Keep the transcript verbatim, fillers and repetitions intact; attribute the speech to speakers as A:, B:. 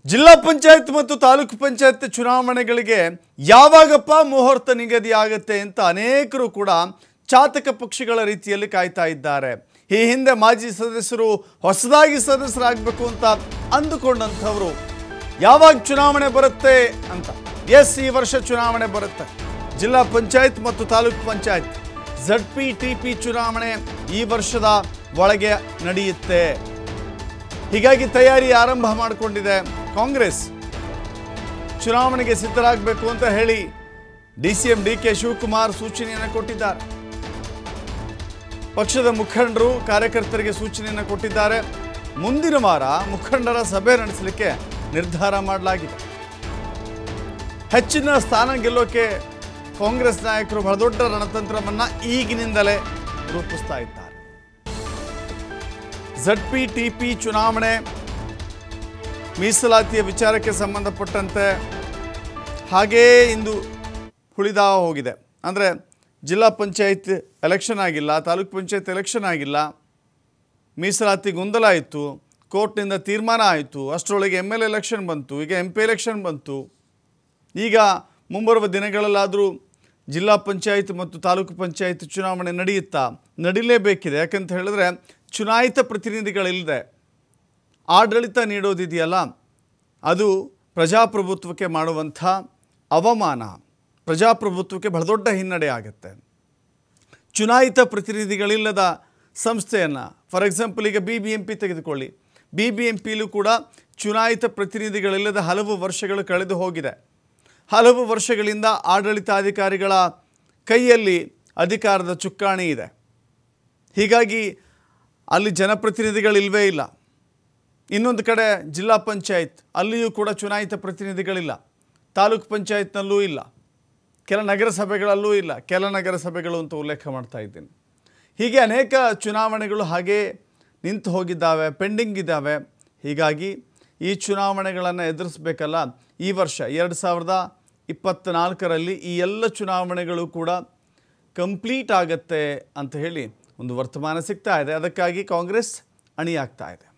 A: ಜಿಲ್ಲಾ ಪಂಚಾಯತ್ ಮತ್ತು ತಾಲೂಕು ಪಂಚಾಯತ್ ಚುನಾವಣೆಗಳಿಗೆ ಯಾವಾಗಪ್ಪ ಮುಹೂರ್ತ ನಿಗದಿ ಆಗುತ್ತೆ ಅಂತ ಅನೇಕರು ಕೂಡ ಚಾತಕ ಪಕ್ಷಿಗಳ ರೀತಿಯಲ್ಲಿ ಕಾಯ್ತಾ ಇದ್ದಾರೆ. ಈ ಹಿಂದೆ ಮಾಜಿ ಸದಸ್ಯರು ಹೊಸದಾಗಿ ಸದಸ್ಯರಾಗಬೇಕು ಅಂತ ಅಂದುಕೊಂಡಂತವರು ಯಾವಾಗ ಚುನಾವಣೆ ಬರುತ್ತೆ ಅಂತ. ಎಸ್, ಈ ವರ್ಷ ಚುನಾವಣೆ ಬರುತ್ತೆ. ಜಿಲ್ಲಾ ಪಂಚಾಯತ್ ಮತ್ತು taluk panchayat Z P T P ಚುನಾವಣೆ ಈ ವರ್ಷದ ಒಳಗೆ ನಡೆಯುತ್ತೆ. ಹೀಗಾಗಿ ತಯಾರಿ ಆರಂಭ ಮಾಡಿಕೊಂಡಿದೆ ಕಾಂಗ್ರೆಸ್. ಚುನಾವಣೆಗೆ ಸಿದ್ಧರಾಗಬೇಕು ಅಂತ ಹೇಳಿ D C M D K Shivakumar ಸೂಚನೆಯನ್ನು ಕೊಟ್ಟಿದ್ದಾರೆ. ಪಕ್ಷದ ಮುಖಂಡರು ಕಾರ್ಯಕರ್ತರಿಗೆ ಸೂಚನೆಯನ್ನು ಕೊಟ್ಟಿದ್ದಾರೆ. ಮುಂದಿನ ವಾರ ಮುಖಂಡರ ಸಭೆ ನಡೆಸಲಿಕ್ಕೆ ನಿರ್ಧಾರ ಮಾಡಲಾಗಿದೆ. ಹೆಚ್ಚಿನ ಸ್ಥಾನ ಗೆಲ್ಲೋಕೆ ಕಾಂಗ್ರೆಸ್ ನಾಯಕರು ಬಹಳ ದೊಡ್ಡ ರಣತಂತ್ರವನ್ನು ಈಗಿನಿಂದಲೇ ರೂಪಿಸ್ತಾ ಇದ್ದಾರೆ. ಝಡ್ ಪಿ ಟಿ ಪಿ ಚುನಾವಣೆ ಮೀಸಲಾತಿಯ ವಿಚಾರಕ್ಕೆ ಸಂಬಂಧಪಟ್ಟಂತೆ ಹಾಗೇ ಇಂದು ಉಳಿದಾವ ಹೋಗಿದೆ. ಅಂದರೆ ಜಿಲ್ಲಾ ಪಂಚಾಯತ್ ಎಲೆಕ್ಷನ್ ಆಗಿಲ್ಲ, ತಾಲೂಕು ಪಂಚಾಯತ್ ಎಲೆಕ್ಷನ್ ಆಗಿಲ್ಲ, ಮೀಸಲಾತಿ ಗೊಂದಲ ಆಯಿತು, ಕೋರ್ಟ್ನಿಂದ ತೀರ್ಮಾನ ಆಯಿತು. ಅಷ್ಟರೊಳಗೆ ಎಮ್ ಎಲ್ ಎಲೆಕ್ಷನ್ ಬಂತು, ಈಗ ಎಂ ಪಿ ಎಲೆಕ್ಷನ್ ಬಂತು. ಈಗ ಮುಂಬರುವ ದಿನಗಳಲ್ಲಾದರೂ ಜಿಲ್ಲಾ ಪಂಚಾಯತ್ ಮತ್ತು ತಾಲೂಕು ಪಂಚಾಯತ್ ಚುನಾವಣೆ ನಡೆಯುತ್ತಾ? ನಡೀಲೇಬೇಕಿದೆ. ಯಾಕಂತ ಹೇಳಿದ್ರೆ ಚುನಾಯಿತ ಪ್ರತಿನಿಧಿಗಳಿಲ್ಲದೆ ಆಡಳಿತ ನೀಡೋದಿದೆಯಲ್ಲ, ಅದು ಪ್ರಜಾಪ್ರಭುತ್ವಕ್ಕೆ ಮಾಡುವಂಥ ಅವಮಾನ, ಪ್ರಜಾಪ್ರಭುತ್ವಕ್ಕೆ ಬಹಳ ದೊಡ್ಡ ಹಿನ್ನಡೆ ಆಗುತ್ತೆ. ಚುನಾಯಿತ ಪ್ರತಿನಿಧಿಗಳಿಲ್ಲದ ಸಂಸ್ಥೆಯನ್ನು, ಫಾರ್ ಎಕ್ಸಾಂಪಲ್ ಈಗ ಬಿ ಬಿ ಎಂ ಪಿ ತೆಗೆದುಕೊಳ್ಳಿ. ಬಿ ಬಿ ಎಂ ಪಿಲೂ ಕೂಡ ಚುನಾಯಿತ ಪ್ರತಿನಿಧಿಗಳಿಲ್ಲದ ಹಲವು ವರ್ಷಗಳು ಕಳೆದು ಹೋಗಿದೆ. ಹಲವು ವರ್ಷಗಳಿಂದ ಆಡಳಿತಾಧಿಕಾರಿಗಳ ಕೈಯಲ್ಲಿ ಅಧಿಕಾರದ ಚುಕ್ಕಾಣಿ ಇದೆ. ಹೀಗಾಗಿ ಅಲ್ಲಿ ಜನಪ್ರತಿನಿಧಿಗಳಿಲ್ವೇ ಇಲ್ಲ. ಇನ್ನೊಂದು ಕಡೆ ಜಿಲ್ಲಾ ಪಂಚಾಯತ್, ಅಲ್ಲಿಯೂ ಕೂಡ ಚುನಾಯಿತ ಪ್ರತಿನಿಧಿಗಳಿಲ್ಲ. ತಾಲೂಕು ಪಂಚಾಯತ್ನಲ್ಲೂ ಇಲ್ಲ, ಕೆಲ ನಗರಸಭೆಗಳಲ್ಲೂ ಇಲ್ಲ. ಕೆಲ ನಗರಸಭೆಗಳು ಅಂತ ಉಲ್ಲೇಖ ಮಾಡ್ತಾ ಇದ್ದೀನಿ. ಹೀಗೆ ಅನೇಕ ಚುನಾವಣೆಗಳು ಹಾಗೇ ನಿಂತು ಹೋಗಿದ್ದಾವೆ, ಪೆಂಡಿಂಗ್ ಇದ್ದಾವೆ. ಹೀಗಾಗಿ ಈ ಚುನಾವಣೆಗಳನ್ನು ಎದುರಿಸಬೇಕಲ್ಲ. ಈ ವರ್ಷ ಎರಡು ಸಾವಿರದ ಇಪ್ಪತ್ತ್ನಾಲ್ಕರಲ್ಲಿ ಈ ಎಲ್ಲ ಚುನಾವಣೆಗಳು ಕೂಡ ಕಂಪ್ಲೀಟ್ ಆಗುತ್ತೆ ಅಂತ ಹೇಳಿ ಒಂದು ವರ್ತಮಾನ ಸಿಗ್ತಾ ಇದೆ. ಅದಕ್ಕಾಗಿ ಕಾಂಗ್ರೆಸ್ ಅಣಿಯಾಗ್ತಾ ಇದೆ.